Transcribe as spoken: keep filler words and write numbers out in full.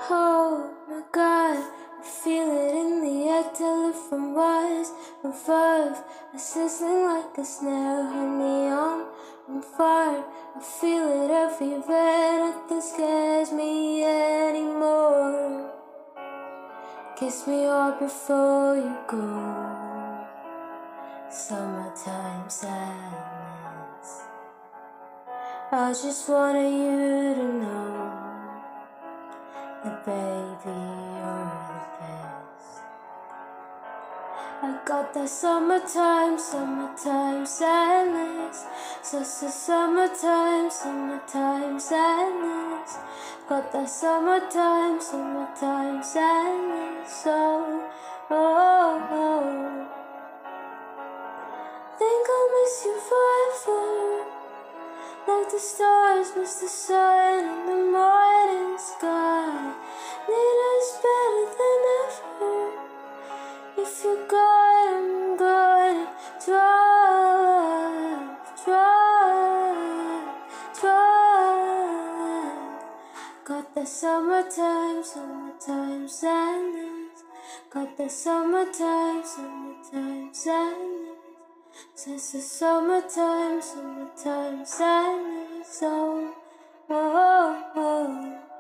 Oh my God, I feel it in the air till it from rise and five. It's sizzling like a snare, honey, I'm on fire. I feel it everywhere, nothing scares me anymore. Kiss me all before you go. Summertime sadness. I just wanted you to know that baby, you're the best. I got that summertime, summertime sadness. So, so summertime, summertime sadness. Got that summertime, summertime sadness. So, oh, oh. Think I'll miss you forever, like the stars miss the sun in the morning sky. Need us better than ever. If you're gone, I'm gonna drive, drive, drive. Got that summertime, summertime sadness. Got that summertime, summertime sadness. Since the summertime, summertime sadness. Oh, oh, oh.